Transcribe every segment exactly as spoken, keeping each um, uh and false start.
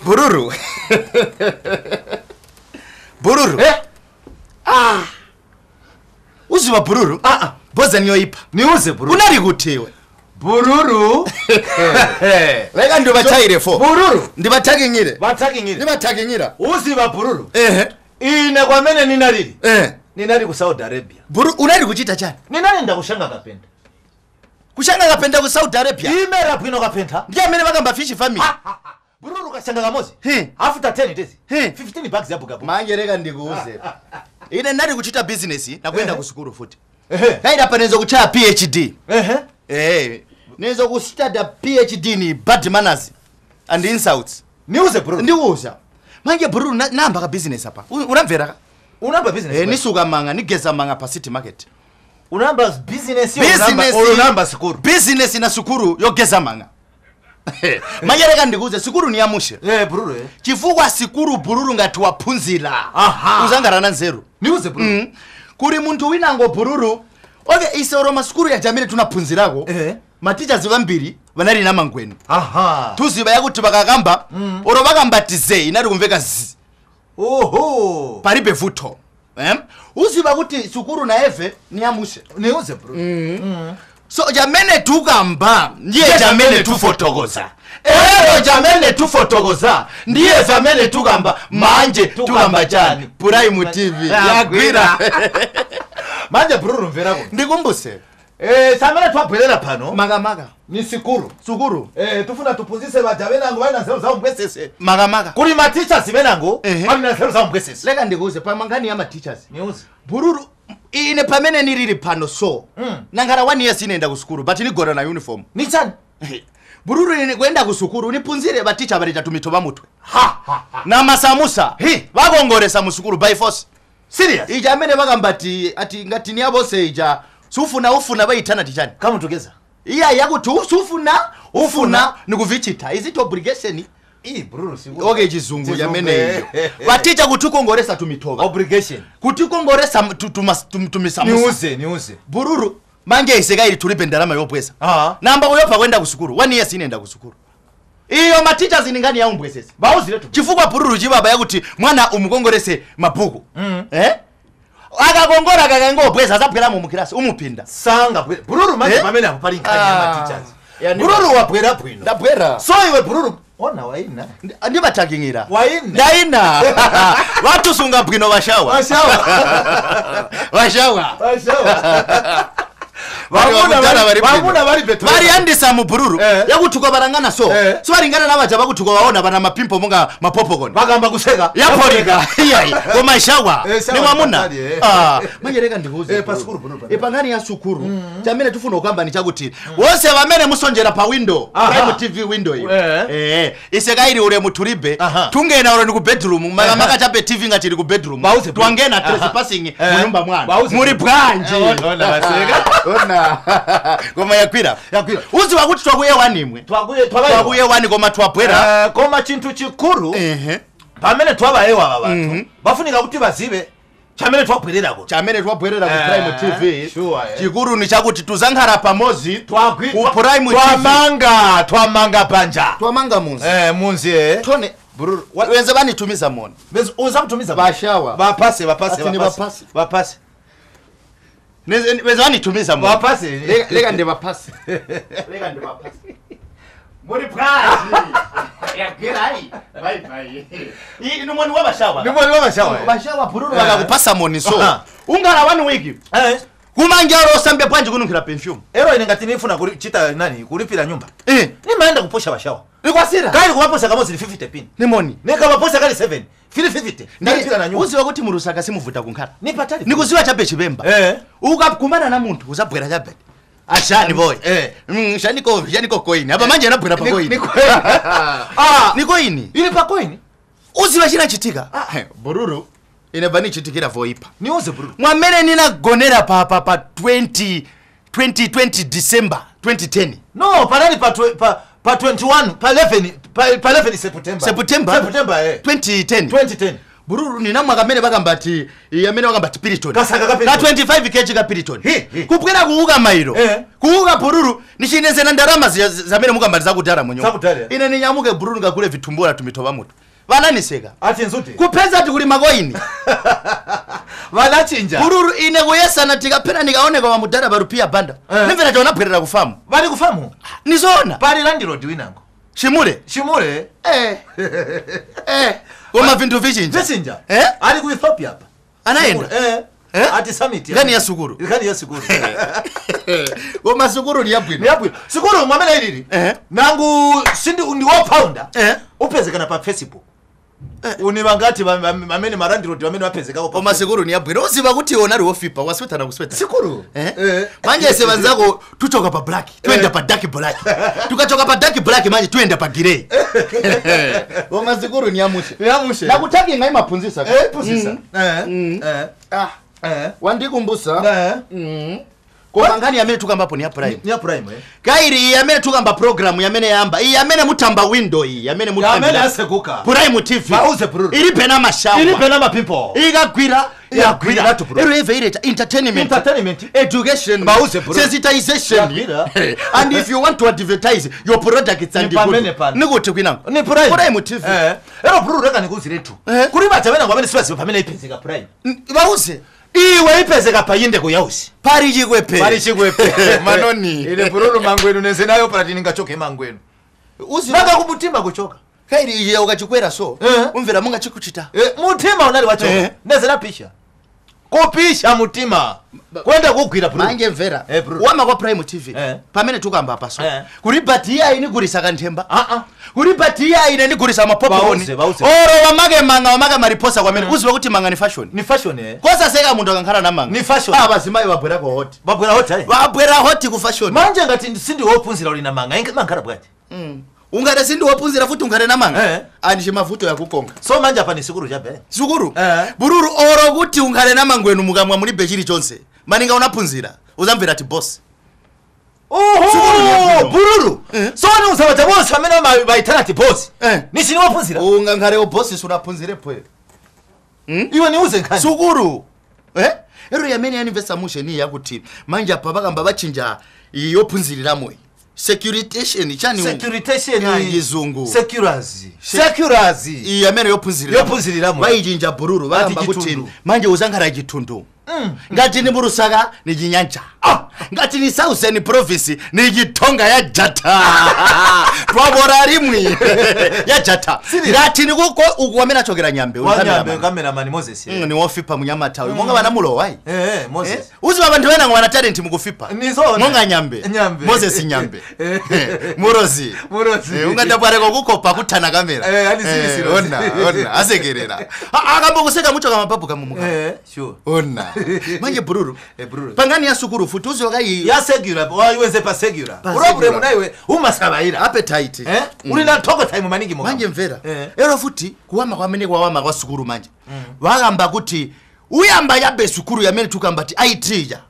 Bururu. Bururu. Eh? Ah. Uziva bururu? Ah ah. Boza niyoipa. Niuze bururu. Unari gutiwe. Bururu. Lega ndo bachayire fo. Bururu. Ndibatage ngire. Batage ngire. Ndibatage ngira. Uziva bururu. Eh. Ine kwa mene ninariri. Eh. Ninari ku Saudi Arabia. Buru unari kuchita chani? Ninari ndakushanga kapenda. Kushanga kapenda ku Saudi Arabia. Imera pino kapenda. Ndiye mene bagamba fish family. Bururu kashanga kamozi. He. After ten days. He. fifteen bucks yapo gapo. Manje rega ndikuuze. Ine nari kuchita business na kwenda kusukuru futi. Ehe. Kaida panezo kuchaya P H D. Ehe. Eh. Nezo kustada P H D ni bad manners and insults. Niuze bururu. Ndiuza. Manje bururu namba ka business hapa. Unamvera? Unamba business. Eh nisuka manga nigeza manga pa city market. Unamba business yo Business unamba unamba sukuru. Business ina sukuru yo geza manga. Manje reka ndikuze sukuru ni yamushe. Eh bururu eh. Chifukwa sikuru bururu ngati waphunzira. Aha. Uzangarana nzeru. Niuze bururu. Mm. Kuri muntu wina ngo bururu. Okay, isoro masukuru ya jamii tunaphunzirako. Eh. Maticha vambiri vanari na mangweni. Aha. Tuziba yakuti bakagamba mm. oro bakambatize inari kumveka zi. Oho. Paribe vuto. Eh? Uziba kuti sukuru na eve ni yamushe. Niuze bururu. Mm. Mm. So jamene tukamba ndiye jamene tufotogoza. Ero jamene tufotogoza ndiye jamene tukamba manje tukamba jani. Prime T V yagwira. Manje bururu mverako. Ndikumbuse. Eh samene twabwelera pano. Maga maga. Ni sikuru. Sukuru. Eh tufuna tupunzise bajabena ngo bana zero za mbwesese. Maga maga. Kuri ma teachers benango bana zero za mbwesese. Lega ndikuze pa mangani ya ma teachers. Niuze. Bururu ine pamene niriri pano so. Mm. Nangara one year sinenda kusukuru but ni gora na uniform. Ni chani? Bururu ine kwenda kusukuru nipunzire ba teacher bali tatumitoba mutwe. Ha ha ha. Na masamusa. Hi, bagongoresa musukuru by force. Serious? Ija mene bagambati ati ngati ni abose ija sufuna ufuna bayitana tichani. Kama tugeza. Iya yakuti usufuna ufuna nikuvichita. Is it obligation? Ii bururu si. Okay chizungu ya mene hiyo. Baticha kutukongoresa tumitoba. Obligation. Kutukongoresa tumisamusa. Niuze, niuze. Bururu mange isega ili tulipe ndalama yopwesa. Aha. Namba uyopa kwenda kusukuru. One year sinenda kusukuru. Iyo maticha ziningani ya umbwesese. Bauzi letu. Chifukwa bururu chibaba yakuti mwana umukongorese mapuku. Mm. Eh? Akakongora akakango bweza azabwera mu mukirasi umupinda. Sanga bururu manje pamene akupali nkani ya ma teachers. Bururu wabwera bwino. Ndabwera. So iwe bururu ona waina. Ndi batakingira. Waina. Ndaina. Watu sunga bwino bashawa. Bashawa. Bashawa. Bashawa. Wamuna bari wamuna bari betu. Bari andisa mu bururu eh. yakutuko barangana so. Eh. So baringana nabaja bakutuko baona bana mapimpo munga mapopcorn. Bagamba kuseka. Yapoliga. Iyai. Ko mashawa. Ni wamuna. Ah, manje reka ndihuze. Eh pasukuru bururu. E pangani ya sukuru. Chamene tufuna ukamba ni chakuti. Wose bamene musonjera pa window. Prime T V window hiyo. Eh. Isekairi ule muturibe. Tungena ule ni ku bedroom. Magamaka chape T V ngati ku bedroom. Twangena trespassing mu nyumba mwana. Muri bwanje. Ona baseka. Ona. Koma yakwira. Yakwira. Uzi wakuti twakuye wani imwe. Twakuye twabaye. Twakuye wani koma twapwera. Eh koma chintu chikuru. Ehe. Pamene twabayewa aba bantu. Bafunika kuti bazibe. Chamene twapwerera ko. Chamene twapwerera ku Prime T V. Sure. Chikuru ni chakuti tuzangara pamozi. Twagwi. Ku Prime T V. Twamanga, twamanga banja. Twamanga munzi. Eh munzi eh. Tone bururu. Wenze bani tumiza moni. Bezi uza mtumiza bashawa. Bapase bapase bapase. Bapase. Neze wezani tumiza moni. Bapase. Lega lega ndi bapase. Lega ndi bapase. Muri prazi. Ya kirai. Bye bye. Hii ni moni wa bashawa. Ni moni wa bashawa. Bashawa bururu bakakupasa moni so. Ungara one week. Eh. Kumanjaro sambe panje kunukira perfume. Ero ine ngati nifuna kuchita nani kulipira nyumba. Eh. Ni maenda kuposha bashawa. Ni kwa sira. Kali kuwaposha kama zili fifty pin. Ni moni. Ni kama posha kali seven. Fili fifty. Ndalipira na nyumba. Uzi wakuti murusaka simuvuta kunkara. Ni patali. Nikuziwa chabe chibemba. Eh. Ukakumana na muntu uzabwera chabe. Ashani boy. Eh. Mm, shani ko, shani ko coin. Aba manje anabwera pa coin. Ni coin. Ah, ni coin. Ili pa coin. Uzi wachina chitika. Ah, bururu. Ine bani chitikira voipa. Ni uze bururu. Mwamene nina gonera pa pa pa twenty twenty twenty December twenty ten. No, panani pa pa pa twenty-one, pa eleven, pa pa eleven September. September. September eh. twenty ten. twenty ten. bururu ni namwe akamene bakambati yamene bakambati piriton Kasaka ka ka twenty-five kilograms ka piriton kupwera kuuka mairo eh. kuuka bururu nishineze na ndarama zamene mukambati zakudara munyo ine ni nyamuke bururu ngakule vitumbura tumitoba mutu vananiseka ati nzuti kupeza ati kuli makoini vanachinja bururu ine kuyesana tikapena nikaoneka wa mudara barupia banda eh. Nimvera chona bwerera kufamu bali kufamu nizona pali landlord winango Shimule Shimule eh eh Koma vintu vichinja vichinja eh ali ku Ethiopia hapa anaenda eh eh ati summit gani ya Sukuru gani ya Sukuru Koma Sukuru ni yapwi ni yapwi Sukuru mwamela ilili eh nangu sindi ndi wa pounder eh upezekana pa Facebook eh. Unibangati bamene marandi roti bamene wapezeka ko Koma Sukuru ni yapwi uziba kuti ona riwo fipa wasweta na kusweta Sukuru eh, eh. Manje sevanzako tuchoka pa black twenda pa dark black tukachoka pa dark black manje twenda pa grey Koma Sukuru ni yamushe ni yamushe na kutaki ngai mapunzisa eh punzisa eh eh ah eh wandikumbusa eh mm Koma ngani yamene tukambapo ni ya prime ni ya prime eh kairi yamene tukamba program yamene yamba iyi yamene mutamba window iyi yamene mutamba yamene asekuka prime T V bauze pruru iri pena mashawa iri pena ma people igagwira ya gwira tu pruru iri eve ireta entertainment entertainment education bauze pruru sensitization and if you want to advertise your product and good nikuti kwinango ni prime prime T V eh ero pruru reka nikuzire tu kuri batabena ngwamene siwasi pamene ipezeka prime bauze iwe ipezeka payinde ku yausi pari chikwepe pari chikwepe manoni ile pururu mangwenu neze nayo platini ngachoke mangwenu uzi nanga kumutima kuchoka kairi iye ukachikwera so eh. Umvera munga chikuchita eh, mutima unali wachoka eh. Neze napisha kupisha mutima kwenda kugwira pururu manje mvera eh, wama kwa prime T V eh. Pamene tukamba apa so eh. Kuri batia ini gurisa kanthemba ah ah kuri batia ine ni gurisa mapopcorn oro wamage manga wamage mariposa kwa mene mm. Uziwe kuti manga ni fashion ni fashion eh kosa seka mundu akankhala na manga ni fashion ah bazimayi wabwera ko hot wabwera hot eh wabwera hot ku fashion manje ngati sindi wopunzira uli na manga inga mangara bwati mm ungare sindi wopunzira futhi ungare na manga eh andi mavuto yakukonga so manje apa ni Sukuru chabe Sukuru eh. Bururu oro kuti ungare na mangwenu mukamwa muri bechiri chonse maninga unapunzira uzamvera ti boss oho bururu eh. So ni usabata boss amene baitana ti boss eh. Nisini wapunzira unga ngare o boss unapunzire pwe hmm? Iwe ni uze nkani Sukuru eh ero yamene yanivesa mushe ni yakuti manje apa bakamba bachinja yopunziriramo securitation chani securitation ya yizungu securacy securacy iyi amene yopunziriramo yopunziriramo bayijinja bururu bakamba kuti manje uzankara gitundu mm. Ngati ni Burusaka ni Jinyanja ah. Ngati ni Southern Province ni Gitonga ya Jata twabora rimwe ya Jata ngati ni kuko ukwamena chokera Nyambe Nyambe kamera mani Moses mm, ni wofipa munyamata uyu mm. Monga bana mulo wai eh eh Moses eh? Uzi babantu bena ngwana talent mukufipa nizona monga Nyambe Nyambe Moses Nyambe Murozi Murozi eh, ungadapare ko kukopa kutana kamera eh ali siri siri ona ona asekerera akambo kuseka mucho kama papu kamumuka eh sure ona manje bururu eh bururu pangani ya Sukuru futuzi wakayi ya segura waiwenze pa segura problem naiwe umasabaira appetite eh mm. Uli na toko time maningi mo manje mvera eh. Ero futi kuwama kwamene kwawama kwa Sukuru manje mm. Wakamba kuti uyamba yabe Sukuru yamene tukamba ti I T ya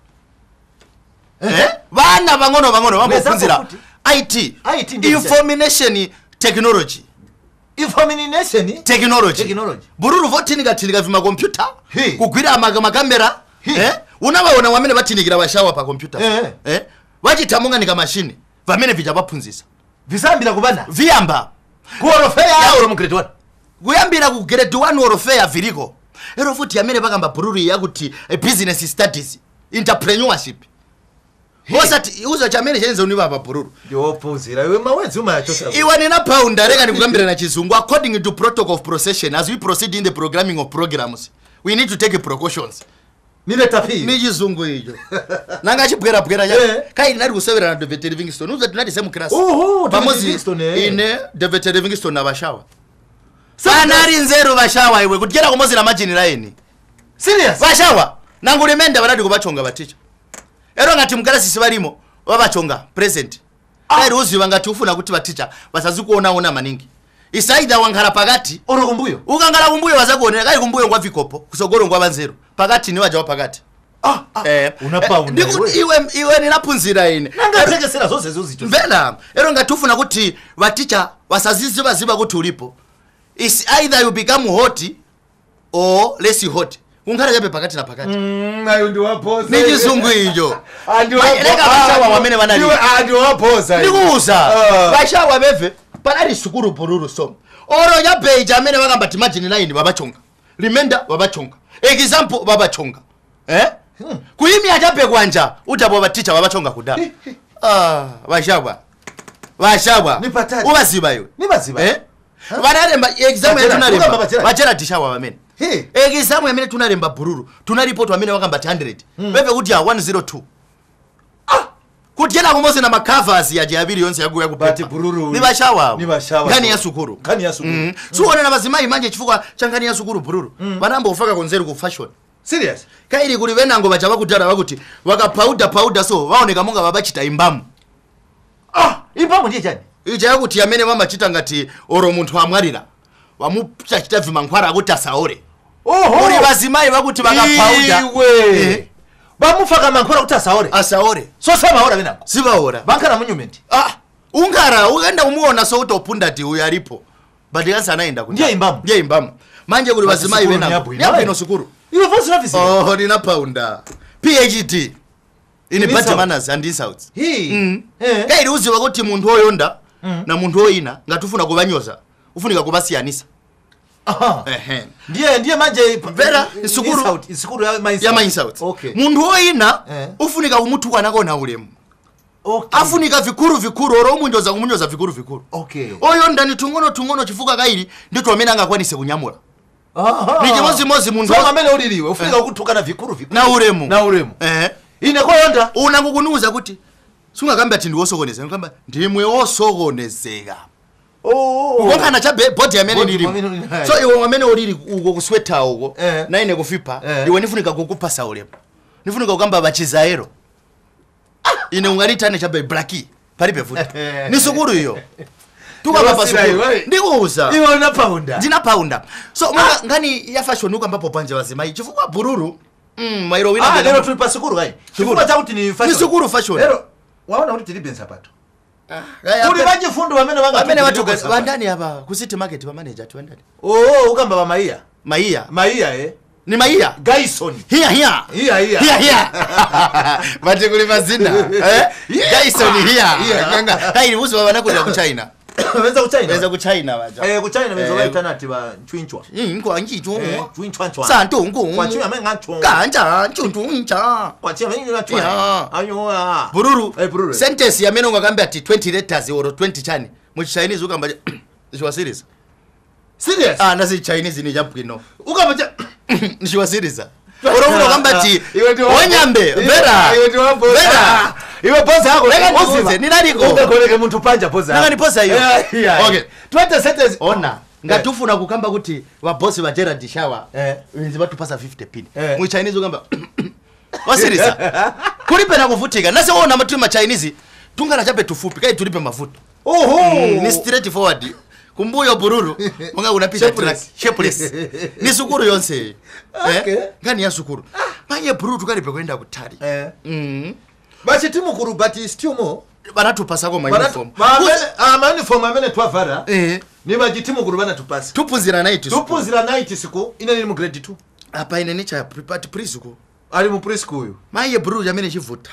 eh, eh? Bana bangono bangono wamufunzira I T I T information technology information technology technology bururu votini gatilika vima computer hey. Kugwira amaga makamera hey. Eh unabaona wamene batinikira bashawa pa computer eh, eh? Wachitamunga nika machine vamene vija bapunzisa visambira kubana viyamba ku orofea ya oro mu grade one kuyambira ku grade one orofea viriko ero futi yamene bakamba bururu yakuti eh, business studies entrepreneurship Hosati uzo chamene chenze uniba pa bururu yopuzira iwe mawezi uma yachosa iwe nina pound reka nikugambira na chizungu according to protocol of procession as we proceed in the programming of programs we need to take precautions nile tapi ni chizungu hicho nanga chibwera bwera ya yeah. Kai nari kusevera na David Livingstone uzo tinati same class oho David Livingstone ine David Livingstone na bashawa sana ari nzeru bashawa iwe kutigera kumozi na margin line serious bashawa nangu remenda baradi kubachonga baticha ero ngati mugara sisi barimo babachonga present kai ah. Uzi bangati ufuna kuti baticha basazikuona ona maningi isaida wankara pagati oro kumbuyo ukangala kumbuyo bazakuonera kai kumbuyo ngwa vikopo kusogoro ngwa banzero pagati ni waje wapagati ah, ah. Eh unapa una iwe iwe ninapunzira ine nanga teke sera zose zozito vela ero ngati ufuna kuti baticha basazizi baziba kuti ulipo is either you become hot o less hot ungara chabe pakati na pakati mm ayo ndi wapoza ni chizungu icho andi wapoza wamene wanali andi wapoza ndikuuza vashawa beve panali sukuru bururu som oro ya page amene wakamba imagine line babachonga remember babachonga example babachonga eh hmm. kuimi achape kwanja utabo baticha babachonga kuda ah vashawa vashawa ubaziba iwe nibaziba eh vanalemba exam ya tunalemba bachera tishawa wamene hey exam yamene tunalemba bururu tunaripoti wamene wakamba one hundred beve kuti ya one oh two ah kutiena kumose na makavers ya jabiri yonse yaguya kupati bururu ni bashawa ni bashawa ngani ya sukuru ngani ya sukuru mm. so ona na bazimai manje chifuka changani ya sukuru bururu banamba ufaka konzeru ku fashion serious kairi kuli venango bachaba kutara bakuti waka powder powder so waoneka monga babachita imbamu ah imbamu ndiye chani ija yakuti yamene mama chita ngati oro muntu amwarira wamucha chita vimankwara akuti asaore oho uri bazimai bakuti baka powder iwe eh. bamufaka mankwara kuti asaore asaore so sama ora benako sibaora bankana monument ah ungara uenda umuona so utopunda ti uyu alipo but yansa anaenda kuti ndiye imbamu ndiye imbamu manje kuli bazimai benako nyapo ino sukuru iwe voice service oh nina pounder phd ini bad manners and insults hi mm. eh kairi uziwa kuti muntu oyonda mm. na muntu oyina ngatufuna kubanyoza ufunika kubasiyanisa aha ehe ndiye ndiye manje vera isukuru isukuru ya my ya my south okay muntu oyina eh. ufunika kumutu kwanako na ulemu okay afunika vikuru vikuru oro munyoza kumunyoza vikuru vikuru okay oyonda ni tungono tungono chifuka kairi ndito amene angakwanise kunyamula aha ni chimozi mozi muntu so amene uliliwe ufunika kutukana vikuru vikuru na ulemu na ulemu eh ine koyonda unakukunuza kuti sunga kamba ati ndiwosokoneza ngamba ndimwe wosokonezeka oh ukongana cha body amene nilimo so iwe amene ulili uko kusweta uko eh. na ine kufipa eh. iwe nifunika kukupa saulemo nifunika kugamba bachizaero ah. ine ungalita cha blackie palibe futi ni sukuru hiyo tuka baba sukuru ndikuuza iwe una pounder ndina pounder so ah. ngani ya fashion uko ambapo panje wazima chifukwa bururu mm mairo wina ah lero tulipa sukuru hai chifukwa cha kuti ni fashion ni sukuru fashion lero waona kuti tilibe sapato ah kuli baje fundo wamene wanga wamene watu wandani hapa ku city market wa manager tu wandani oh ukamba ba maia maia maia eh ni maia Gaison here here here here here here bati kuli mazina eh Gaison here kanga kairi uzo bana kuli ku China weza ku China weza ku China baja eh ku China weza waita nati ba chwinchwa mm kwa nji chu chwinchwa chwa santungu kwa chwa menga chwa kanja chuntuncha kwa chwa menga chwa ayo ah bururu eh bururu sentence ya meno ngakamba ati twenty letters or twenty chani mu Chinese ukamba ishwa serious serious ah nasi Chinese ni japino ukamba ishwa serious oro uno kamba ati wanyambe vera iwe ndi wapo vera iwe poza yako usize ni nani ko ukakoleke muntu panja poza nanga ni poza hiyo okay twenty sentences ona ngatufuna kukamba kuti wa boss wa Gerard Shawa eh wenzi batupasa fifty pin mu Chinese ukamba wasiriza kulipe na kuvutika nase wona matu ma Chinese tungana chape tufupi kai tulipe mafuta oho ni straight forward kumbuyo bururu mwanga unapita track shapeless ni sukuru yonse eh ngani ya sukuru manye bururu tukalipe kwenda kutari eh mm basi timu kuru but still more banatupasa kwa uniform ma uniform amene twavara eh ni bajitimu kuru bana tupasa tupunzira night tupunzira night siku ine ni mu grade two apa ine ni cha prepared preschool ali mu preschool uyu manye bururu yamene chivuta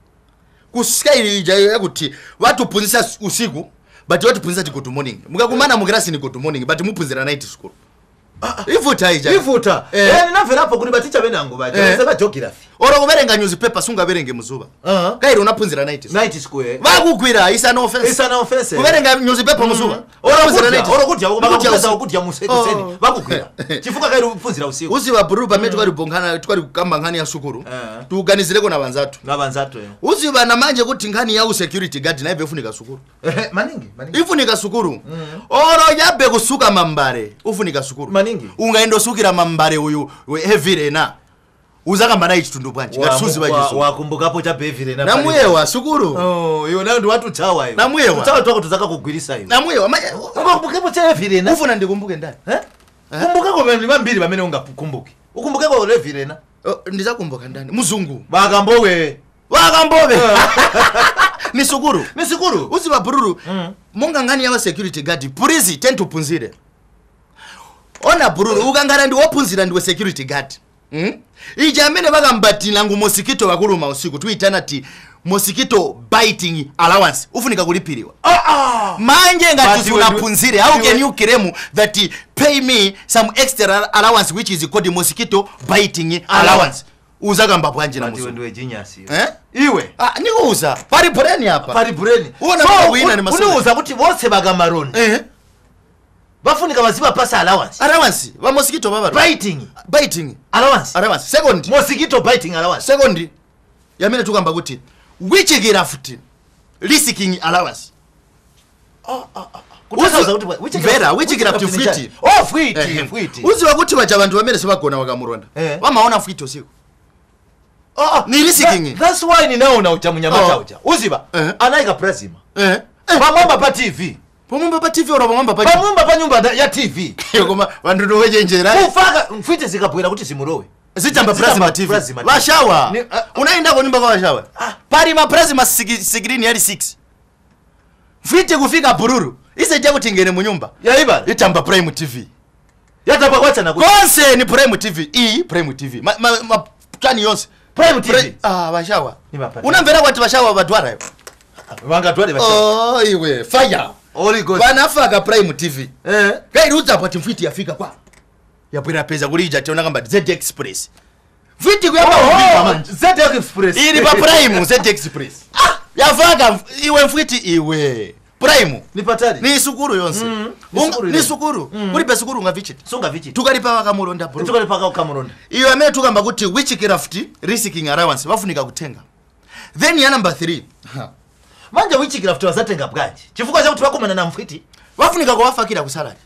kuskairi ija kuti watu punzisa usiku but watu punzisa ti good morning mukakumana mu class ni good morning but mupunzira night school ivuta ija ivuta eh ninavera hapo kuri baticha benango baje basaba geography oro kuberenga newspaper sunga berenge muzuba kairo unapunzira night night school eh bakugwira isa no offense isa no offense kuberenga newspaper muzuba oro kupunzira night oro kudya bakugwira ukudya museko seni bakugwira chifuka kairo upunzira usiku uziba buruba metu kali bongana twali kukamba ngani ya sukuru tuganizireko na banzatu na banzatu eh uziba na manje kuti ngani ya security guard na ibe funika sukuru eh maningi maningi ifunika sukuru oro yabe kusuka mambare ufunika sukuru maningi ungaendo sukira mambare uyu heavy na uzakamba nayi chitundu bwanji ngasuzi bajiso wakumbukapo cha heavy na namuyewa sukuru oh iyo nayo ndi watu chawa hiyo namuyewa chawa twako tuzaka kugwirisa hiyo namuyewa ukumbukapo cha heavy na ufuna ndikumbuke ndani eh kumbukako bandi bambiri bamene ungakumbuke ukumbukeko heavy na ndizakumbuka ndani muzungu bakambowe bakambowe ni sukuru ni sukuru uziba bururu monga ngani ya security guard police tend to punzire ona Bururu ukangana ndi wophunzira ndiwe security guard. Hmm? Ija amene bakambatira ngu mosquito wakuluma usiku tuitana ti mosquito biting allowance ufunika kulipiriwa. Ah ah. Manje ngati unaphunzire how can you claim that pay me some extra allowance which is called mosquito biting allowance? Uza kamba bwanje na musu. Ndiwe genius iyo. Eh? Iwe. Ah nikuuza. Pari bureni hapa. Pari bureni. Uona so, wina ni masomo. Uniuza kuti bose bagamaroni. Eh? Bafunika baziba pasa allowance. Allowance. Ba mosquito baba. Biting. Biting. Allowance. Allowance. Second. Mosquito biting allowance. Second. Yamene tukamba kuti which graft risking allowance. Ah ah ah. Kutaza kuti which vera which graft fiti. Oh fiti, fiti. Uzi wakuti bacha bantu bamene sebagona wakamuronda. Wamaona fiti usiku. Ah, ni risking. That's why ni naona uchamunyamata ucha. Uziba. Anaika plasma. Eh. Pamwamba pa T V. Pamwamba pa T V ora pamwamba pa. Pamwamba pa nyumba ya T V. Koma bantu ndo wejenjera. Ufaka mfite zikabwera kuti simurowe. Zichamba plasma T V. Washawa. Unaenda kwa nyumba kwa washawa. Pari ma plasma screen yali six. Mfite kufika Bururu. Ise jago tingene mu nyumba. Ya iba. Itamba Prime T V. Yatamba kwacha na kuti. Konse ni Prime T V. E Prime T V. Ma ma tani yonse. Prime T V. Ah, washawa. Unamvera kwati washawa badwara yo. Wanga twale washawa. Oh, iwe. Fire. Holy God. Banafaka Prime T V. Eh. Kai ruza pati mfiti yafika kwa. Yapira pesa kulija tiona kamba Z Express. Mfiti kuyamba ubipa manje. Z Express. Ili pa Prime Z Express. Ah, yafaka iwe mfiti iwe. Prime. Ni patari. Ni sukuru yonse. Mm, ni sukuru. Ni sukuru. Mm. Kuri pe sukuru nga vichiti. Sunga vichiti. Tukalipa wakamuronda bro. Tukalipa wakamuronda. Iyo amene tukamba kuti which craft risking allowance bafunika kutenga. Then ya number three. Ha. Manje which craft wazatenga bwanji. Chifukwa cha kuti bakomana na mfiti. Bafunika kuwafakira ku salary.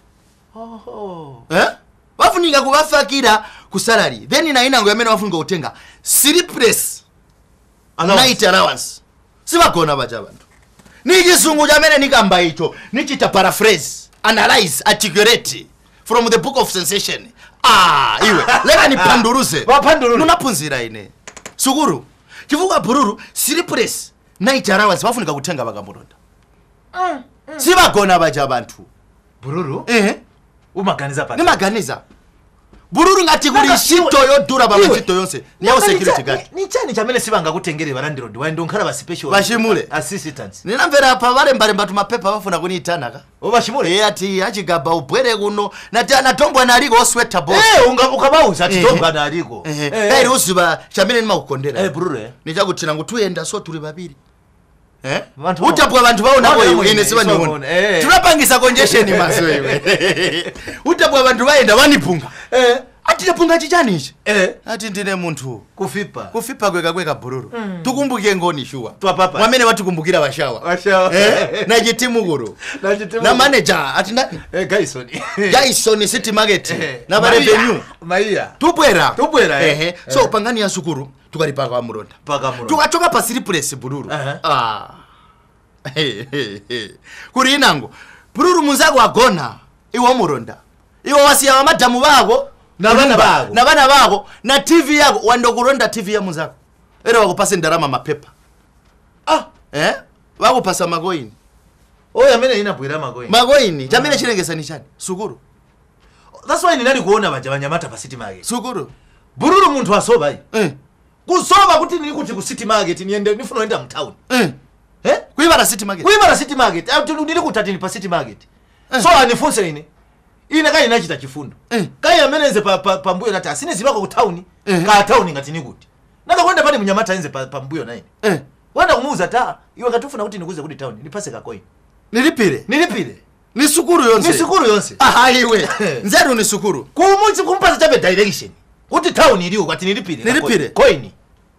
Oho. Eh? Bafunika kuwafakira ku salary. Then na ina ngo amene bafunika kutenga sleepless night allowance. Sibagona baja bantu. Ni kisungu jamene nikamba icho. Nichita paraphrase, analyze, articulate from the book of sensation. Ah, iwe. Leka ni panduruze. Ba pandururu. Nunapunzira ine. Sukuru. Kivuka Bururu, sleepless night allowance bafunika kutenga bagamuronda. Mm, mm. Sibagona baja bantu. Bururu? Eh. Umaganiza pati. Ni maganiza. Bururu ngati kuri shito yo dura ba mashito yonse. Ni yawo security guard. Ni chani chamene sibanga kutengere barandi road. Wa ndonkhala ba special. Bashimule. Assistants. Nina mvera pa bare mbare mbatu mapepa bafuna kuniitana ka. O bashimule. Eh ati achigaba ubwere kuno. Nati anatombwa naliko sweater boss. Eh unga ukabauza ati tombwa naliko. Eh eh usiba chamene nima kukondera. Eh Bururu eh. Nichakuthina ngo tuyenda so tuli babiri. Eh? Utapwa bantu baona ko ine siba niona. Tunapangisa congestion maso wewe. Utapwa bantu baenda wanipunga. Eh. Ati napunga chichani ichi? Eh. Ati ndine muntu kufipa. Kufipa kweka kweka Bururu. Mm. Tukumbuke ngoni shuwa. Twapapa. Wamene watukumbukira washawa. Washawa. Eh? Na jitimu guru. Na jitimu. Na manager ati ndani? Eh Gaison. Gaison City Market. Eh. Na ba revenue. Maia. Tubwera. Tubwera eh. Eh. So pangani ya sukuru tukalipa kwa Muronda. Paka Muronda. Tukatoka pa Sleepless Bururu. Uh -huh. Ah. Hey, hey, hey. Kuri inango. Bururu munzago agona. Iwo Muronda. Iwo wasiya wa madamu bako. Na bana bako. Na bana bako. Na T V yako. Wando kuronda T V ya munzako. Ero wakupase ndarama mapepa. Ah. Eh? Wakupasa magoini. Oya mene ina bwira magoini. Magoini. Jamene chirengesa ni chani. Sukuru. That's why ninali kuona baja banyamata pa City Market. Sukuru. Bururu muntu asoba yi. Eh. Kusoba kuti nili kuti ku City Market niende nifuna enda mtown. Eh. Eh? Kuibara City Market. Kuibara City Market. Ati nili kutati ni pa City Market. Eh. So anifunse ine. Ine kai inachita chifundo. Eh. Kai ameneze pa pa, pa mbuyo nati asine zibako ku town. Eh. Ka town ngati nikuti. Naka kwenda pale mnyamata enze pa, pa mbuyo naye. Eh. Wanda kumuuza ta. Iwe katufuna kuti nikuze kuti town. Nipase ka coin. Nilipire. Nilipire. Ni sukuru yonse. Ni sukuru yonse. Aha iwe. Nzeru ni sukuru. Kumunzi kumpasa chabe direction. Kuti town iliyo kwati nilipire. Nilipire. Coin.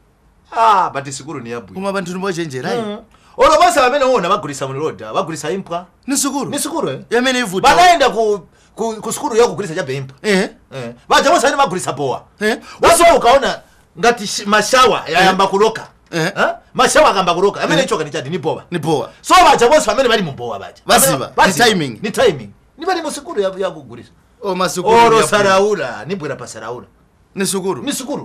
Ah, but sukuru ni yabu. Kuma bantu nboje rai. Mm. Ola basa bamene wona bagulisa mu road, bagulisa impwa. Ni sukuru. Ni sukuru eh. Yamene ivuta. Banaenda ku ku, ku sukuru yako kugulisa chabe impwa. Eh. Eh. Baje basa ni bagulisa boa. Eh. Waso ukaona ngati mashawa yayamba kuloka. Eh. Ha? Mashawa akamba kuloka. Yamene ichoka ni chati ni boa. Ni boa. So baje basa bamene bali mu boa baje. Basiba. Ni timing. Ni timing. Ni bali mu sukuru ya ya kugulisa. O masukuru. Oro saraula, ni bwera pa saraula. Ni sukuru. Ni sukuru.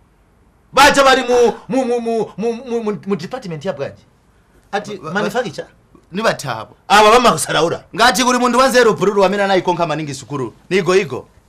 Baje bali mu mu mu mu mu mu department ya bwaje. Ati manufacture ni batabo aba bama kusaraura ngati kuli mundu wanzero Bururu amene anayikonka maningi sukuru nigo igo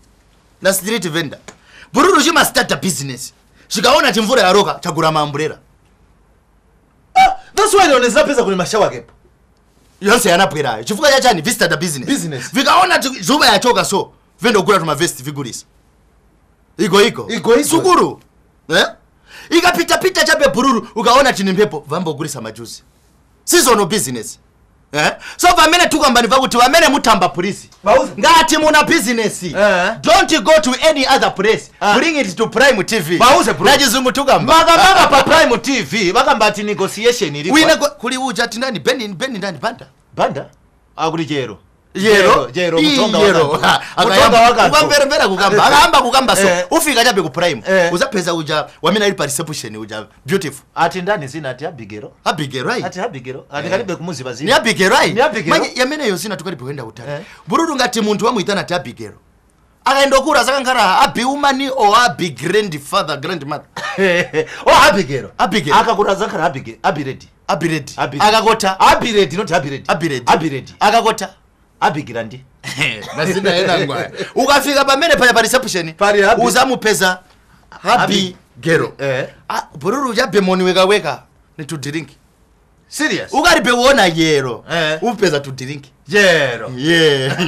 na street vendor. Bururu chima start a business. Shikaona chimvura yaroka chagura maambrera. Ah, that's why they only pesa kwenye mashawa kepo. Yonse yanapwera. Chifuka cha chani vista the business. Business. Vikaona zuba yachoka so. Vendo kula tuma vest vigurisa. Iko iko. Iko iko. Sukuru. Eh? Ikapita pita chape bururu ukaona chini mpepo vambo gurisa majuzi. Season business. Eh? So vamene tukambani vakuti vamene mutamba polisi. Ngati muna business. Eh? Don't go to any other place. Ah. Bring it to Prime T V. Bauze bro. Najizungu tukamba. Maga maga pa Prime T V. Vakamba ati negotiation ilipo. Wine kuli uja ati ndani bendi bendi ndani banda. Banda? Aguri jero. Yero jero mutonga yero akayamba wakati ukambere mbera kugamba akamba kugamba so ufika chabe ku Prime uzapeza uja wamina ili reception uja beautiful ati ndani zina ati Abigero Abigero right ati Abigero ati karibe kumuzi bazini ni Abigero right ni Abigero manye yamene yo zina tukalipo kwenda utani bururu ngati muntu wamuitana ati Abigero akaenda kura zakangara abi umani o abi grandfather grandmother o Abigero Abigero akakura zakara Abigero Abiredi Abiredi akakota Abiredi not Abiredi Abiredi Abiredi akakota Abigirandi nazina yena ngwa ukafika pamene paya pa reception uzamupeza happy gero eh bururu jabe moni weka weka ni to drink serious ukaribe uona yero eh upeza to drink yero yeah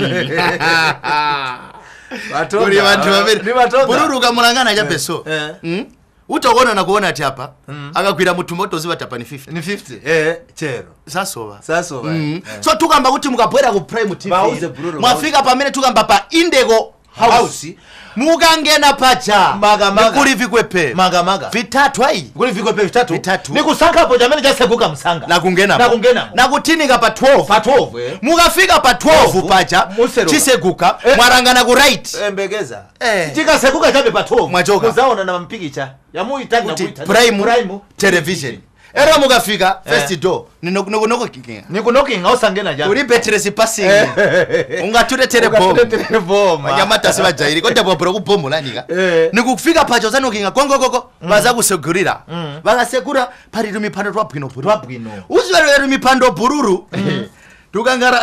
watu uri watu wabiri bururu kamulangana jabe so mm utogona na kuona ati hapa mm. akakwira mutumoto ziba tapa ni fifty ni fifty eh chero sasoba sasoba mm. eh. So tukamba kuti mukabwera ku Prime T V mwafika pamene tukamba pa Indego House, house. Mugangena pacha maga maga kuli vikwepe maga maga vitatu ai kuli vikwepe vitatu vitatu nikusanga hapo jamani jasekuka msanga na kungena na kungena na kutinika pa twelve pa twelve eh mugafika pa twelve pacha chiseguka eh. Mwarangana ku right embegeza eh. Chika sekuka chabe pa twelve mwachoka muzaona na mpikicha ya muitani na kuitani Prime, Prime television era mugafika eh. First door nino noko kinga niko knocking ausangena jana uri battery passing ungature telebom telebom anyamata siba jairi konde bobro ku bomu lanika nikufika pacho zano kinga kongo koko baza kusegurira bakasegura pari rumipando twa bwino twa bwino uzibere rumipando bururu tukangara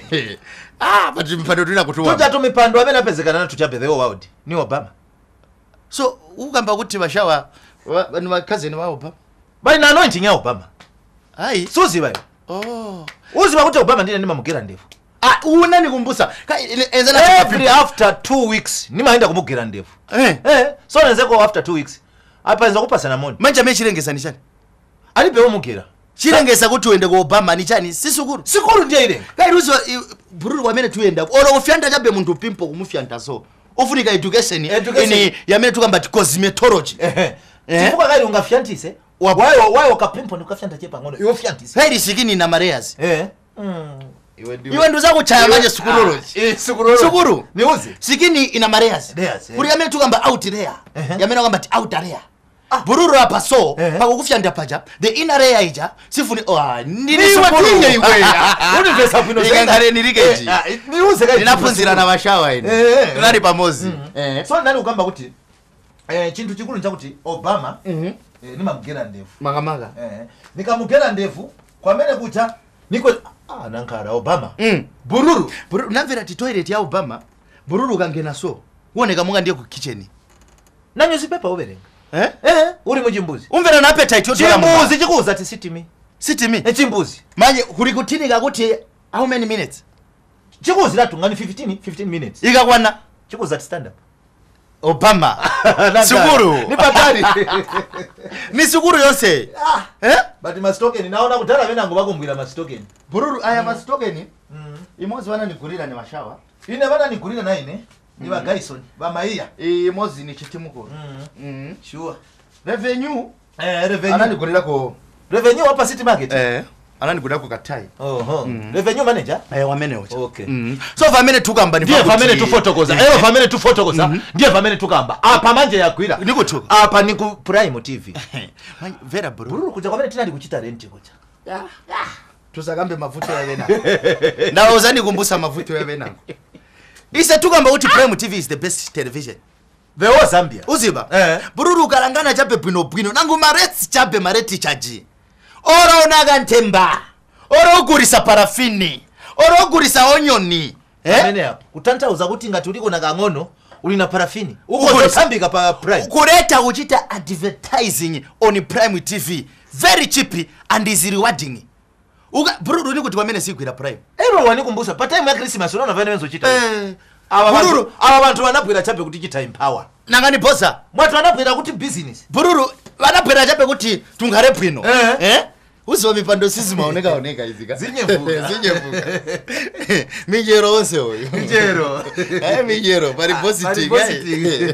ah pati rumipando tuna kutuwa tuja tumipando amena pezekana na tuchabe the world ni Obama so ukamba kuti bashawa bani bakazi ni wa Obama bali na anointing ya Obama ai suzi bayo oh uzi bakuti Obama ndine ndima mugera ndevu ah una nikumbusa enzana every after two weeks nima enda kumugera ndevu eh eh so nenzeko after two weeks apa enza kupasa na moni manje mechirengesa ni chani alipe omugera chirengesa kuti uende ku Obama ni chani sisukuru sikuru ndiye ile kai ruzo bururu wamene tuenda oro ufyanda chabe muntu pimpo kumufyanda so ufunika education ini yamene tukamba cosmetology eh eh tifuka kai ungafyantise wayo wayo kapimpo nikafyanta chepa ngono yo fyantise heri sikini na mareas eh mm iwe ndio iwe ndo zako chaya manje sukurology eh sukurology sukuru ni uzi sikini ina mareas kuri yamene tukamba out there yamene kwamba out there bururu hapa so pakukufyanda paja the inner layer ija sifuni oh nini sukuru iwe uni pesa pino ngangare nirikeji ni uze kai ninapunzira na mashawa ine tunali pamozi eh so nani ukamba kuti eh chintu chikulu nchakuti Obama mhm eh nima mugera ndevu magamaga eh nikamugera ndevu kwa mene kucha niko ah nankara Obama mm. bururu bururu namvera ti toilet ya Obama bururu kangena so uoneka munga ndiye ku kitchen na newspaper uberenga eh eh uri mujimbuzi umvera na appetite yotola mbuzi chikuza ti sitimi sitimi e chimbuzi manje kuri kutinika kuti how many minutes chikuza latu ngani fifteen fifteen minutes ikakwana chikuza stand up Obama sukuru ni patari ni sukuru yose ah eh but mastoken naona kutara bena ngo bakumbwira mastoken bururu aya mm. mastoken mm. imozi wana nikurira ni mashawa ine bana nikurira na ine ni ba Gaison ba Maia imozi ni chitimuko mm. mm. sure revenue eh revenue ana nikurira ko revenue hapa City Market eh ana nikurira ko Katai oho mm. revenue manager eh wa manager okay mm. so famene tukamba ni ndiye famene tu photokoza eh famene tu photokoza ndiye famene tukamba apa manje yakwira niko tuka apa ni ku Prime T V vera bro bro kuja kwa mene tena ndikuchita rent kuja ah tusakambe mavuto ya wena na uzani kumbusa mavuto ya wena ise tukamba uti Prime T V is the best television the whole Zambia uziba eh bururu kalangana chape bwino bwino nangu mareti chape mareti chaji ora unaga ntemba ora ugurisa parafini ora ugurisa onyoni eh nene hapo utantauza kuti ngati uliko na kangono ulina parafini uko tambika pa Prime kuleta uchita advertising on Prime T V very cheap and is rewarding. Uga Bururu ni kuti wamene siku ila Prime. Ero wani kumbusa pa time ya Christmas unaona vane wenzo chita. Eh. Bururu aba bantu wanapwira chape kuti chita empower. Nangani posa. Mwatu wanapwira kuti business. Bururu wanapwira chape kuti tungare bwino. Eh? Eh? Uzo mipando sisi maoneka oneka izika. Zinyevuka. Zinyevuka. Mijero onse oyo. Mijero. Eh mijero pari positive. Positive.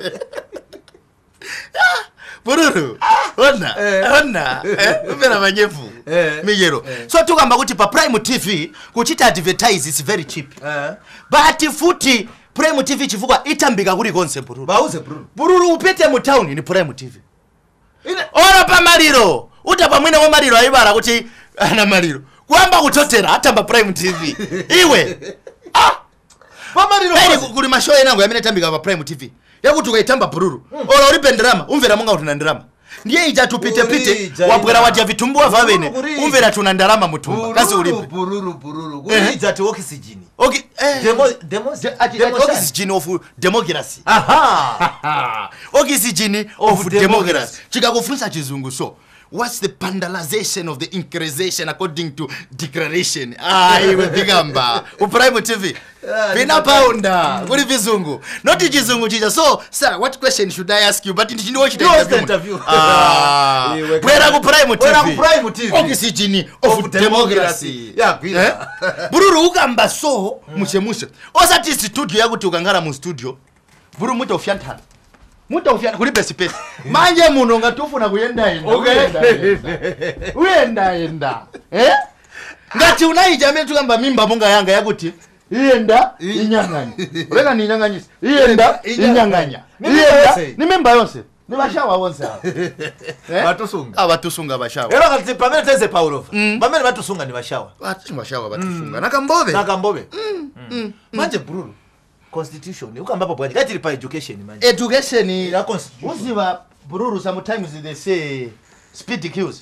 Bururu. Ona. Ona. Eh umera manyefu. Mijero. So tukamba kuti pa Prime T V kuchita advertise is very cheap. Eh. But futi Prime T V chifukwa itambika kuri konse Bururu. Bauze Bururu. Bururu upete mu town ni Prime T V. Ora pa maliro. Utapa mwine wa maliro aibara kuti ana maliro. Kuamba kutotera atamba Prime T V. Iwe. Ah. Pa maliro. Heri kuli mashow yangu yamene tambika pa Prime T V. Yakuti ukaitamba Bururu. Mm. Ora uri pendrama, umvera munga utina ndrama. Ndiye ija tupite pite wabwera watia vitumbua vavene. Umvera tuna ndarama mutumba. Kazi ulipe. Bururu bururu. Kuri ija tu oxygen. Okay. Eh. Demo demo oxygen of democracy. Aha. Oxygen of democracy. Chika kufunza chizungu so. What's the pandalization of the increasation according to declaration? Ah, iwe bigamba. U Prime T V. Pina paunda. Kuri vizungu. Not chizungu chicha. So, sir, what question should I ask you? But in chini watch the interview. Ah. Where ku Prime T V? Where ku Prime T V? Oxygen of democracy. Ya kwira. Bururu ukamba so mushemushe. Osati studio yakuti ukangara mu studio. Buru muta ufyantana. Muta ufyana kuri best space. Manje muno ngatufuna kuyenda enda. Okay. Uyenda enda. Eh? Ngati unaija metu kamba mimba munga yanga yakuti iyenda inyanganya. Ureka ni inyanganyisa. Iyenda inyanganya. Iyenda ni memba yonse. Ni bashawa wonse. Eh? Batusunga. Ah batusunga bashawa. Ero kati pamene teze Paulo. Pamene batusunga ni bashawa. Batu bashawa batusunga. Nakambobe. Nakambobe. Mm. Manje Bururu. Constitution ukamba papo kati lipa education manje education ya constitution uziba Bururu sometimes they say speed kills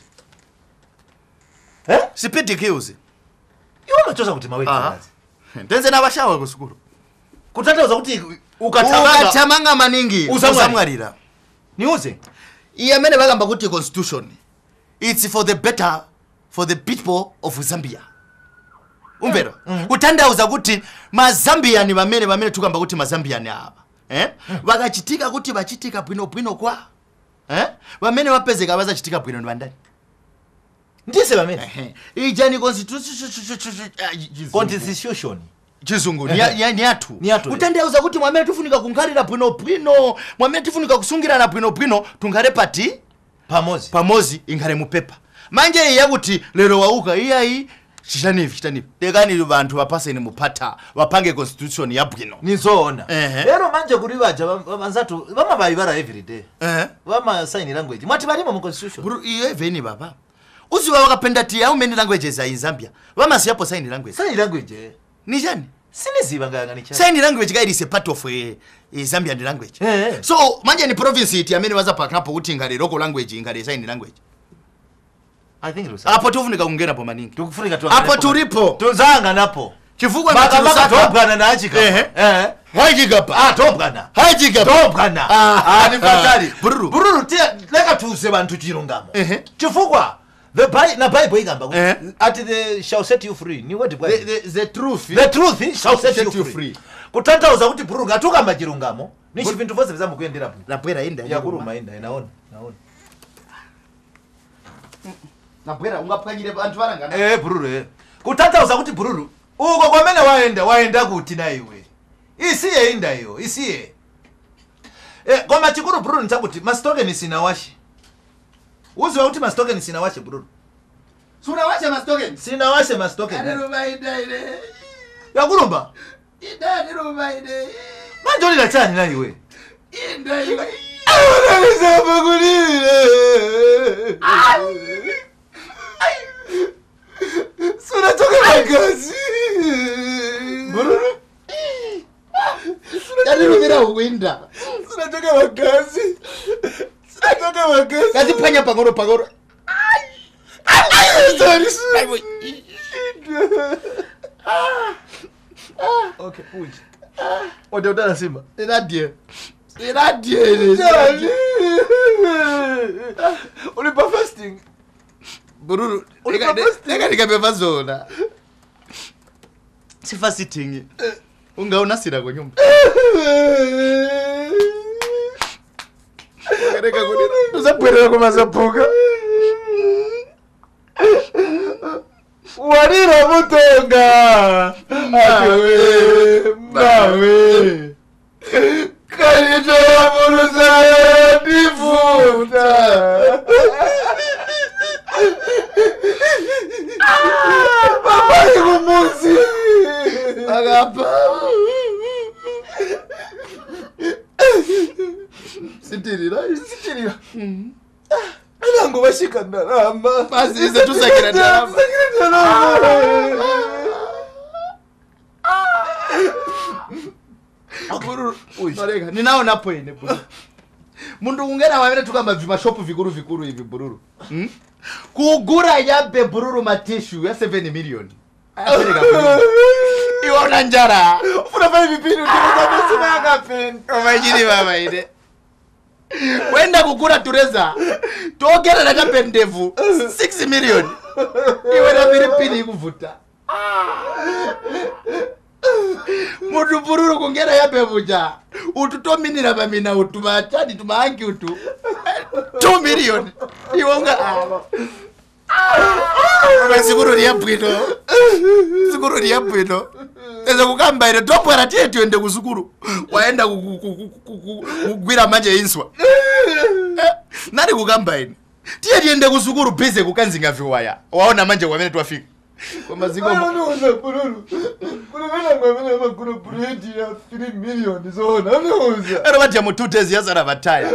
eh speed kills iwo machoza kuti maweki kazi ndenze na bashawa kusukuru kutanthauza kuti ukatamanga ukatamanga maningi usamwarira niuze iyamene bakamba kuti constitution it's for the better for the people of Zambia. Umvero mm. Kutandauza kuti mazambiani bamene bamene tukamba kuti mazambiani aba eh mm. Bakachitika kuti bachitika bwino bwino kwa eh bamene bapezeka bazachitika bwino ndandani ndise bamene eh ijani constitution constitution chizungu ni ni atu kutandauza kuti mwamene tufunika kungalira bwino bwino mwamene tufunika kusungira na bwino bwino tungare pati pamozi pamozi ingare mupepa manje yakuti lero wauka iyayi chishanivi chitanivi tekani bantu bapase ni mupata wapange constitution ya bwino nizoona lero manje kuri baja banzatu bama bayibara every day eh bama sign language mwati balimo mu constitution buru iyo eveni baba uziwa wakapenda tia how many languages are in Zambia bama siyapo sign language sign language ni jani siniziba nganga ni cha sign language guide is a part of a, a Zambian language eh. So manje ni province iti amene waza pakapo kuti ngale local language ngale sign language. I think it was hapo tufunika kungena po maningi tukufunika tu hapo tulipo tuzanga napo chifukwa maka maka topgana na achika eh eh hajika pa ah topgana hajika topgana ah ni fatali bururu bururu tia leka tuze bantu chirungamo chifukwa the Bible na Bible igamba at the shall set you free ni what the, the the truth the truth shall set, set you free kutantauza kuti bururu ngatukamba chirungamo ni chivintu vose vizamu kuendera po na bwera inda ya kuruma inda inaona naona na bwera ungapukanyire bantu barangana eh bururu eh kutantauza kuti bururu uko kwamene waenda waenda kuti na iwe isiye inda iyo isiye eh koma chikuru bururu ntakuti mastoke ni sinawashi uziwa kuti mastoke ni sinawashi bururu sura washe mastoke sinawashe mastoke aniruba inda ile ya kurumba inda aniruba ile manjoli la chani na iwe inda iwe anaweza kukulile sura toka magazi bururu anirubira uwinda sura toka magazi sura toka magazi kazi panya pangoro pangoro sorry sorry okay uji Ode udala Simba. Inadie. Inadie. Ulipa fasting. Bururu. Eka nikabeba zona. Si fasting. Ungaona sira kwa nyumba. Eka kuni. Uzapwera kwa mazapuka. Warira mutonga. Akewe. Mawe. Kalito muruza difuta. Baba ikumuzi. Agapa. Sitirira, sitirira. Anango bashika ndarama. Basi ize tusakira ndarama. Tusakira ndarama. Bururu. Marega, ninaona point bururu. Mundu ungena wamene tukamba vima shop vikuru vikuru hivi bururu. Hmm? Kugura yabe bururu matishu ya seven million. Apereka bururu. Iwona njara. Ufuna pale vipindi ndikuza sima akapen. Omajini baba ide. Wenda kugura tureza. Togera na kapendevu six million. Iwe na Filipini ikuvuta. Mutu bururu kungera yabe buja. Ututominira bamina utuma chadi tumaangi utu. two million. Iwonga Mama siguru ni yapwino. Siguru ni yapwino. Eza kukamba ile topwera tie tuende kusukuru. Waenda kugwira manje inswa. Nani kukamba ini? Tie tiende kusukuru beze kukanzinga viwaya. Waona manje wamene twafika. Kwa mazingo mo. Ano bururu. Kuna mena ngwamene makuru buredi ya three million zona. Ano uza. Ero bati ya mututezi yazara bataya.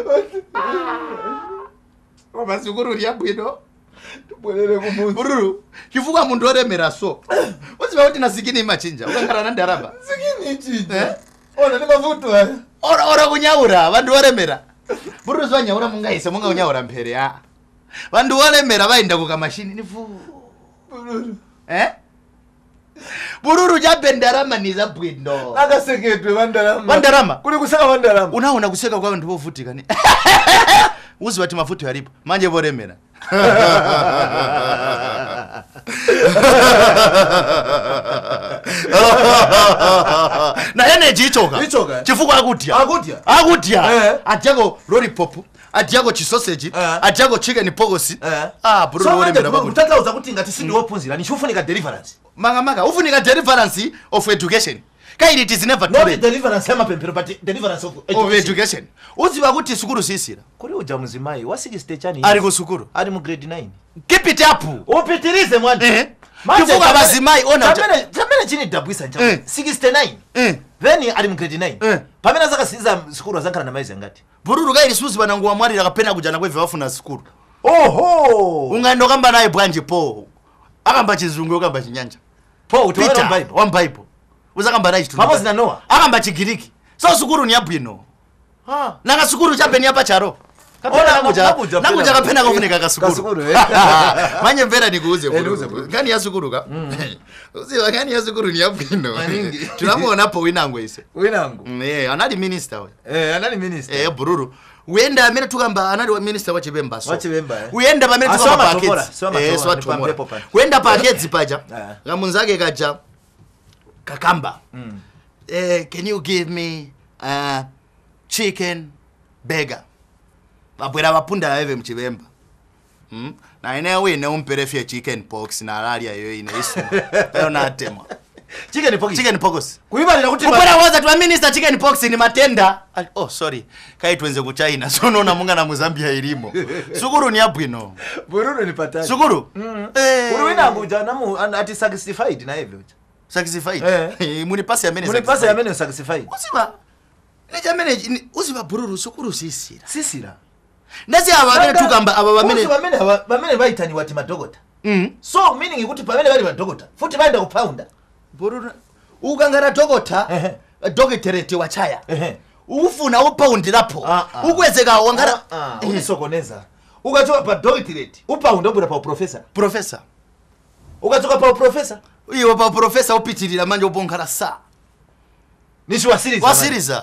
Kwa masiguru ni yapwino. Tupolele kumuzi. Bururu, kifuka mundu oremera so. Uziba kuti nasikini machinja. Ukangara na ndaraba. Sikini chinja. Eh? Ona ni mavuto haya. Ora ora kunyaura, vandu oremera. Bururu zwanyaura mungaise munga kunyaura mpere ya. Vandu oremera vaenda kuka mashini ni fu. Bururu. Eh? Bururu jabe ndarama ni za bwindo. Akaseketwe vandarama. Vandarama. Kuli kuseka vandarama. Unaona kuseka kwa vandu vovutika ni. Uzi wati mafuto yalipo. Manje voremera. Na energy ichoka. Ichoka. Chifuko akutia. Akutia. Akutia. Eh. Atiako lollipop, atiako chisausage, eh. atiako chicken pogosi. Eh. Ah, bururu voremera bakuti. Utaka uzakuti ngati sindi wopunzira ni chufunika deliverance. Manga manga, ufunika deliverance of education. Kaili it is never too late. Not deliverance ama pempero but deliverance of education. Of education. Uziba kuti sukuru sisira. Kuri uja muzimai wasigi stage chani. Ari ku sukuru. Ari mu grade nine. Keep it up. Upitirize mwana. Eh. Kifuka bazimai ona. Tamene tamene chini dabwisa ncha. Eh. sixty-nine. Eh. Then ari mu grade nine. Eh. Pamena zaka siza sukuru zankana na maize ngati. Bururu kaili suzi banangu wa mwali akapena kujana kwewe wafuna sukuru. Oho. Ungando kamba naye bwanje po. Akamba chizungu akamba chinyanja. Po utwara Bible. One Bible. Uzakamba naye chitu. Pamozi na Noah. Akamba chigiriki. So sukuru ni abwino. Ha. Nanga sukuru chape ni hapa charo. Ona nakuja nakuja kapena kufunika kasukuru. Kasukuru eh. Manje mbera nikuuze bro. Gani ya sukuru ka? Uziwa gani ya sukuru ni abwino. Tunamuona hapo winango ise. Winango. Eh, anali minister we. Eh, anali minister. Eh, bururu. Uenda amene tukamba anali wa minister wa Chibemba so. Wa Chibemba eh. Uenda pamene tukamba packets. Eh, so atumora. Uenda packets paja. Ngamunzake kaja kakamba. Mm. Eh, can you give me uh, chicken burger? Babwera bapunda wewe mchibemba. Hmm? Na ene we ne umperefie chicken pox na alaria yo ine isu. Pero na atema. Chicken pox. Chicken pox. Kuibalira kuti Kupera waza tu minister chicken pox ni matenda. Oh sorry. Kai tuenze ku China. So naona munga na Mozambia ilimo. Sukuru ni abwino. Bururu ni patani. Sukuru? Mm. Eh. Bururu inangu jana mu ati sacrified na hivyo. Sacrified. Eh. Muni pasi ya mene. Muni pasi ya mene sacrified. Usiba. Ni jamene usiba bururu sukuru sisira. Sisira. Ndasi abamene tukamba aba bamene. Bamene bamene baitani wati madogota. Mm. So meaning ikuti pamene bali madogota. Futi baenda kupounda. Bururu ukangara dogota. Eh. Dogeterete wachaya. Eh. Ufuna upoundirapo. Ukwezeka wangara ah unisokoneza. Ukatoka pa dogeterete. Upounda obura pa professor. Professor. Ukatoka pa professor. Iyo pa professor upitirira manje ubonkara sa. Nishiwasiriza. Wasiriza.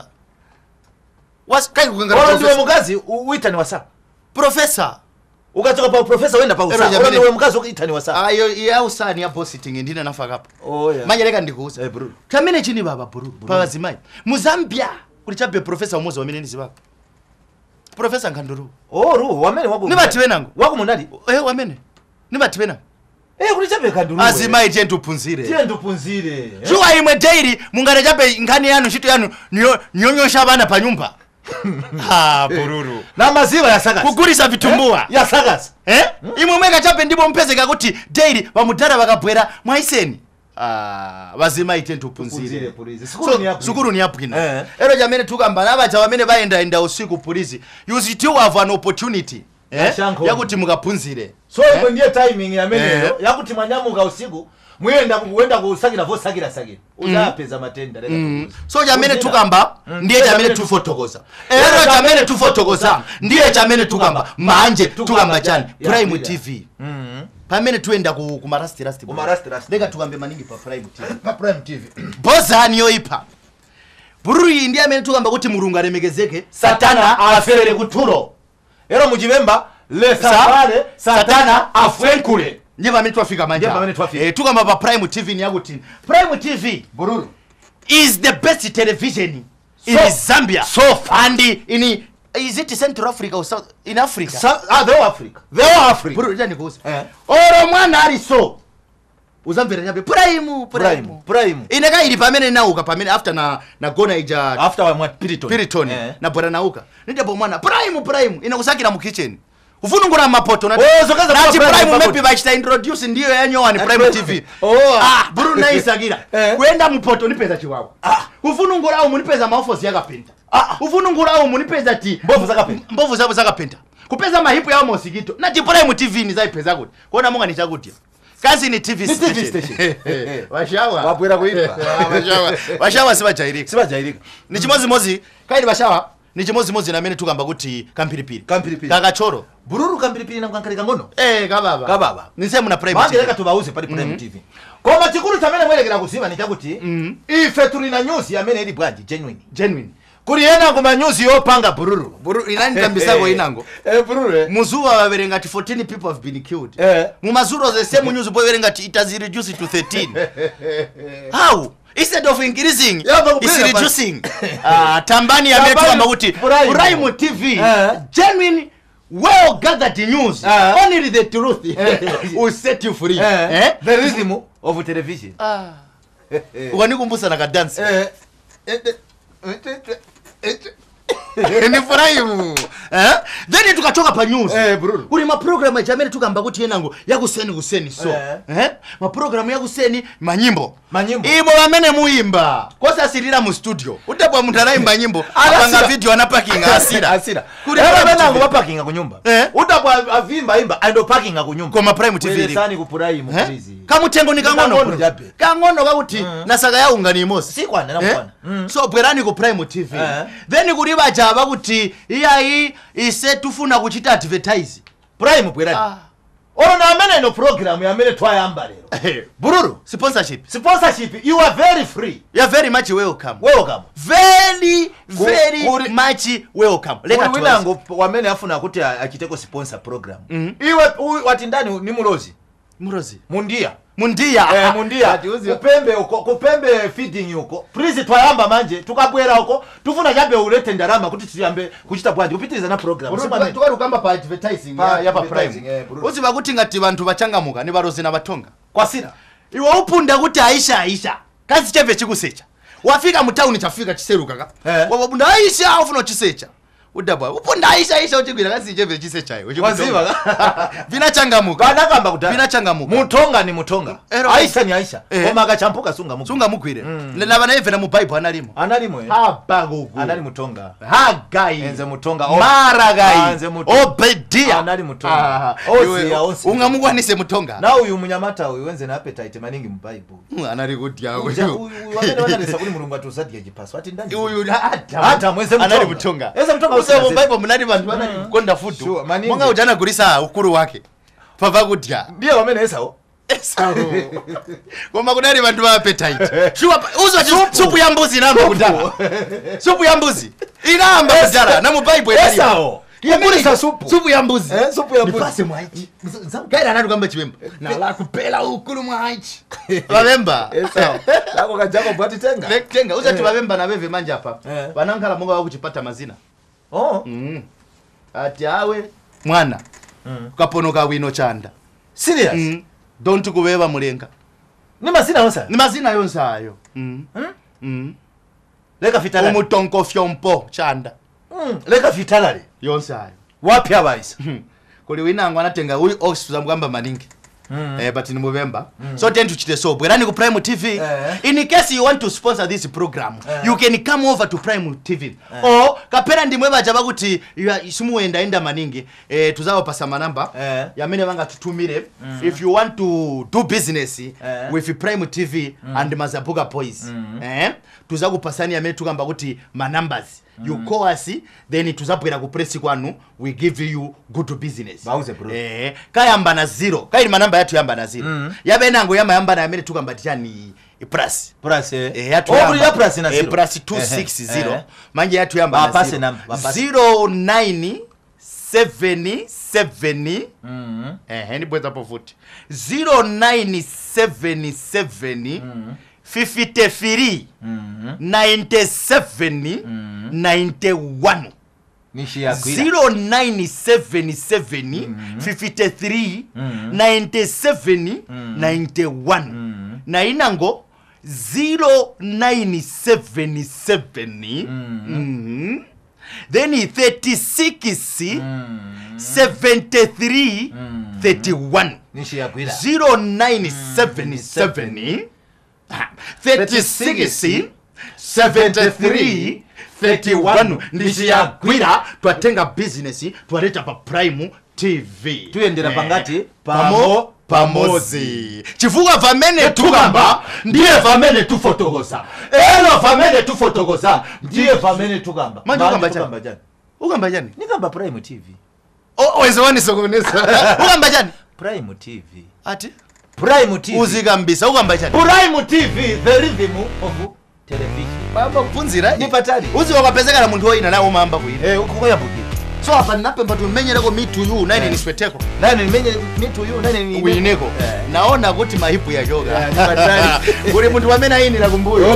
Was kai kukangara professor. Ndiwe mugazi uita ni wasa. Professor. Ukatoka pa professor wenda pa usa. Ora ndiwe mugazi uita ni wasa. Ayo ya usa ni ya boss sitting ndina nafaka hapo. Oh yeah. Manje leka ndikuuza. Eh bro. Kamene chini baba bro. Pawazimai. Muzambia kulichabe professor umoza wamene nizi baba. Professor Nkanduru. Oh ru wamene wako. Nibati wenango. Wako munali? Eh wamene. Nibati wenango. Eh kulichabe Nkanduru. Azimai tiye tupunzire. Tiye tupunzire. Jua imwe daily mungare chabe ngani yanu shito yanu nyonyosha abana pa nyumba. Ha bururu. Na maziwa ya sagas. Kugurisa vitumbua. Eh? Ya sagas. Eh? Hmm? Imwe mweka chape ndipo mpeze kakuti daily bamudara bakabwera mwaiseni. Ah, bazima ite ntupunzire. Sukuru ni hapo. Sukuru ni hapo kina. Eh. Ero jamene tukamba nabacha bamene baenda enda usiku police. You still have an opportunity. Eh? Yakuti mukapunzire. So eh? Ipo ndiye timing ya menelo. Eh. Yakuti mwanyamuka usiku. Mwenda kuenda kusagira vo sagira sagira. Uzapeza matenda reka. Mm. So jamene tukamba mm. ndiye jamene tufotokoza. Ero jamene tufotokoza ndiye jamene tukamba manje tukamba chani Prime T V. Mhm. Pamene tuenda ku kumarasti rasti. Kumarasti rasti. Leka tukambe maningi pa Prime T V. Pa Prime T V. Boza niyo ipa. Bururi ndiye amene tukamba kuti mulungu alemegezeke satana afere kuturo. Ero mujibemba le safare satana afwenkule. Njeba mimi twafika manja. Njeba mimi twafika. Eh tukamba pa Prime T V ni yakuti. Prime T V Bururu is the best television so, in Zambia. So far. And in is it Central Africa or South in Africa? Sa ah the Africa. The Africa. Bururu jani kuhusu. Eh. Oro mwana ali so. Uzamvera nyabe Prime Prime Prime. Inaka ili pamene nauka pamene after na na gona ija after wa Piriton. Piriton eh. Na bora nauka. Ndipo mwana Prime Prime inakusakira mu kitchen. Ufunungura mapoto na oh, so kaza nati Prime maybe bachita introduce ndiyo yanyo ni Prime T V. Oh ah buru na isagira eh. Kwenda mupoto nipeza chiwawa ah ufunungura au munipeza maofosi yakapenta ah ufunungura au munipeza ti mbovu zakapenta mbovu zabo zakapenta kupeza mahipu ya mosigito nati Prime T V ni zaipeza kuti kuona munga nichakutia kazi ni T V station washawa wabwera kuipa washawa washawa siba jairika siba jairika ni chimozi mozi kaidi bashawa ni chimozi mozi na mene tukamba kuti kampiripiri kampiripiri kakachoro bururu kampiripiri na kankalika ngono eh kababa kababa nisema na Prime T V mangi leka tubauze pali Prime mm -hmm. T V kwa machikuru tamene mwelekera kusiba ni chakuti mm -hmm. ife tulina news ya mene ili bwaji genuine genuine kuri yena ngoma news yo panga bururu bururu inani tambisako inango eh bururu eh muzuwa waberenga ti fourteen people have been killed eh mu mazuro the same news boy berenga ti it has reduced to thirteen how instead of increasing yeah, it's reducing ah tambani ya metu kama kuti Prime T V genuine well gathered news uh, only the truth will set you free uh, eh the rhythm of television ah ukanikumbusa na ka dance eh ni Prime eh then tukatoka pa news eh bururu kuri ma program ya jamani tukamba kuti yenango ya kuseni kuseni so eh, eh? ma program ya kuseni manyimbo manyimbo imo bamene muimba kosa silira mu studio utapwa muntu anaimba nyimbo apanga video ana parking asira asira kuri bana ngo parking ku nyumba eh? Utapwa avimba imba ando parking ku nyumba kwa Prime T V sani ku Prime please kamutengo ni kangono kangono kakuti mm. nasaka ya ungani mosi si kwana na kwana eh? mm. So bwerani ku Prime T V eh? Then kuri bajaba kuti iya hii ise tufuna kuchita advertise Prime bwerani ah. Oro na amene no program ya amene twayamba lero bururu sponsorship sponsorship you are very free you are very much welcome welcome very very Kuri, much welcome leka twinango wamene afuna kuti achiteko sponsor program mm -hmm. Iwe wati ndani ni mulozi mulozi mundia mundia eh mundia kupembe uko kupembe feeding uko please twayamba manje tukabwera uko tufuna jabe ulete ndarama kuti tuyambe kuchita bwaje kupitiriza na program sima tukarukamba pa advertising pa, ya pa Prime eh, uzi bakuti ngati bantu bachangamuka ni barozi na batonga kwa sira iwe upunda kuti Aisha Aisha kazi cheve chikusecha wafika mu town chafika chiseruka ka eh. Wabunda Aisha ufuna chisecha udabwa upunda Aisha Aisha uchigwira kazi cheve chisecha iwe waziva vina changamuka kana kamba kudala vina changamuka mutonga ni mutonga Ero, Aisha ni Aisha eh. Koma akachampuka sunga muku sunga mukwire mm. Laba na evena mu Bible analimo analimo eh ha bagogo anali mutonga ha gai enze mutonga mara gai enze mutonga obedia anali mutonga osi ya osi ungamugwanise mutonga na uyu munyamata uyu wenze na appetite maningi mu Bible anali kutia uyu wamene wanalisa kuli mulungu atusadie jipaso ati ndani uyu hata hata mweze mutonga anali mutonga enze mutonga usa mu Bible munali bantu bana kukonda futu mwanga ujana kulisa ukuru wake papa kutia ndiye wamene esao Koma kudali bantu ba appetite. Shuwa uzo supu ya mbuzi inamba kudala. Supu ya mbuzi. Inamba kudala na mu Bible yali. Esao. Yamulisa supu. Supu ya mbuzi. Eh, supu ya mbuzi. Nifase mwaichi. Kaira nani kamba chibemba. Na la kupela ukulu mwaichi. Babemba. Esao. Lako kajako bwati tenga. Lek tenga uza tubabemba na beve manja hapa. Banankala Mungu wakuchipata mazina. Oh. Mm. Ati awe mwana. Mm. Kaponoka wino chanda. Serious? Mm. Don't kubeba mulenga. Ni mazina yonsa? Ni mazina yonsa ayo. Mm. Mm. Mm. Leka fitala. Umutonko fyompo chanda. Mm. Leka fitala le. Yonsa ayo. Wapi abaisa? Kuli winango anatenga uyu oxfam kwamba maningi. Mm. Eh, but in November. Mm. So tend to chite so. Bwerani ku Prime T V. Eh. In case you want to sponsor this program, eh. you can come over to Prime T V. Eh. Or kapera ndimwe bajaba kuti simuenda enda maningi. Eh, tuzawo pasa manamba. Eh. Yamene banga tutumire. Mm. If you want to do business eh. with Prime T V mm. and Mazabuga Boys. Mm. Eh, tuzaku pasani yamene tukamba kuti manumbers. Mm. You call us, then tuzapwera ku press kwanu, we give you good business. Bauze bro. Eh, kayamba na zero. Kairi manamba yatu yamba na zero. Mm. Yabe nango yama yamba na yamene tukamba tichani plus. Plus eh. Eh, yatu oh, yamba. Ya plus na zero. Eh, plus two sixty. Eh. Manje yatu yamba ba, na pase zero. Namba, zero nine seven seven. Mm. Eh, heni bweza po futi. zero nine seven seven. Mm. fifty-three mm-hmm. ninety-seven mm-hmm. ninety-one zero nine seven seven mm-hmm. fifty-three mm-hmm. ninety-seven mm-hmm. ninety-one mm-hmm. na inango zero nine seven seven mm-hmm. Mm-hmm. then thirty-six mm-hmm. seventy-three mm-hmm. thirty-one zero nine seven seven thirty-six seventy-three thirty-one ndishiyagwira twatenga business twaleta pa Prime T V tuyendera pangati pamo pamozi chifuka vamene tukamba ndiye vamene tufotogoza elo vamene tufotogoza ndiye vamene tukamba manje ukamba jani ukamba jani nikamba Prime T V oh wezewani sokonesa ukamba jani Prime T V ati Prime T V uzikambisa ukamba chani Prime T V the rhythm of television baba kupunzira ni patali uzi wakapezeka na muntu woina nawo mamba kuina eh uko yabuki so hapa ninapemba tumenyereko me to you nine ni sweteko nine nimenye me to you nine ni wineko eh. Naona kuti mahipu ya yoga ni patali kuri muntu wamena hii la kumbuyo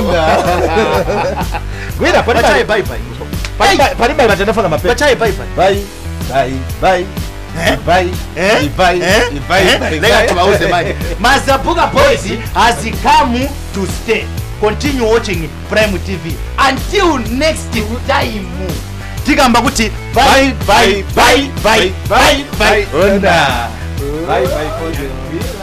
gwira pachai bye bye pali bye batendafana mapepe pachai bye bye bye bye bye Eh? Bye. Eh? Bye. Eh? Bye. Bye. Let us mauze maji. Mazabuga Boys has come to stay. Continue watching Prime T V until next time. Tigamba kuti bye bye bye bye bye bye. Onda. Bye bye for the